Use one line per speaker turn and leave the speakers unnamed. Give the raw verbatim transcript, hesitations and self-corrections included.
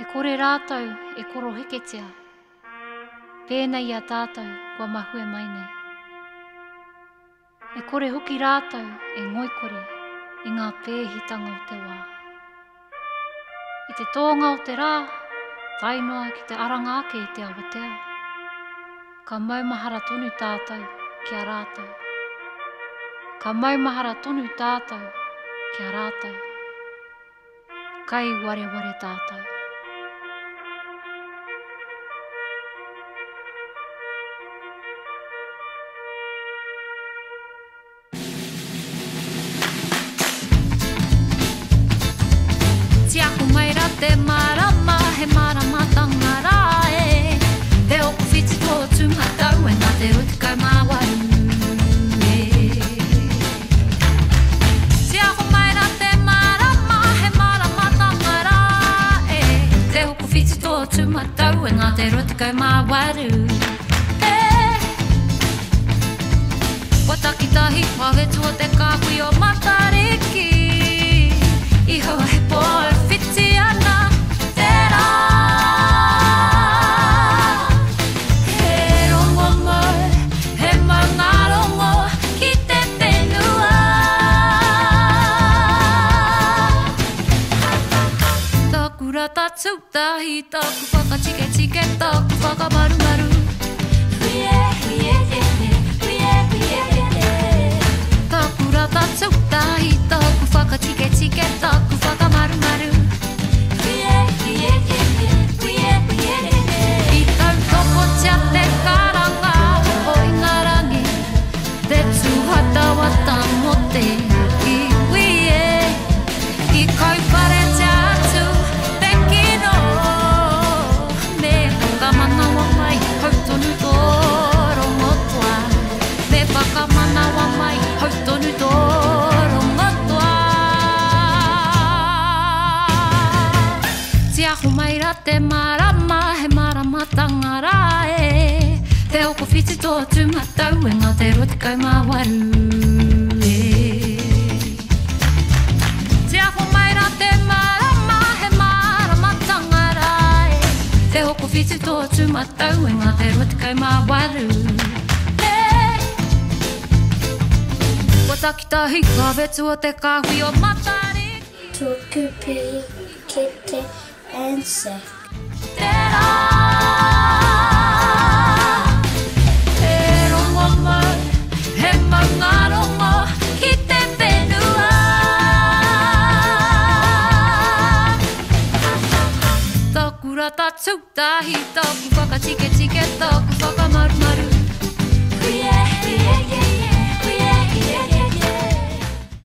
E kore rātou e koro heketia. Pēnei a tātou kua mahue mai nei. E kore hoki rātou e ngoikore i ngā pēhitanga o te wā. I te tōnga o te rā, tainoa ki te aranga ake i te awatea. Ka maumahara tonu tātou ki a rātou. Ka maumahara tonu tātou ki a rātou. Kai ware ware tātou.
Te marama, he marama tangara e Te oku whiti tō tūmatau e ngā te rutikau māwaru e Te aho maira te marama, he marama tangara e Te oku whiti tō tūmatau e ngā te rutikau māwaru e Wa takitahi whawe tua te kāhui o matariki I hoa he poe whiti ana Tātou tahi taku whakatike tike taku whakamaru maru Tākura tātou tahi taku whakatike tike taku whakamaru maru I tau toko tia te karanga o ingarangi Te tūhata wata mo te iwi e I kaupare te atu Hautonu tōro ngotoa Me whakamana wa mai Hautonu tōro ngotoa Te aho maira te marama He marama tangara e Te oko whiti tō tūmatau E ngā te rutikau māwaru e Te aho maira te marama He marama tangara e Te oko whiti tō tūmatau E ngā te rutikau māwaru Hey! Wa takitahi ka wetu o te kāhui o matariki
Tuku piri ki te answer
Te rā He rongo mau, he maunga rongo Ki te whenua Tākura tātou tahi Tāku whakatike tike Tāku whakamaru maru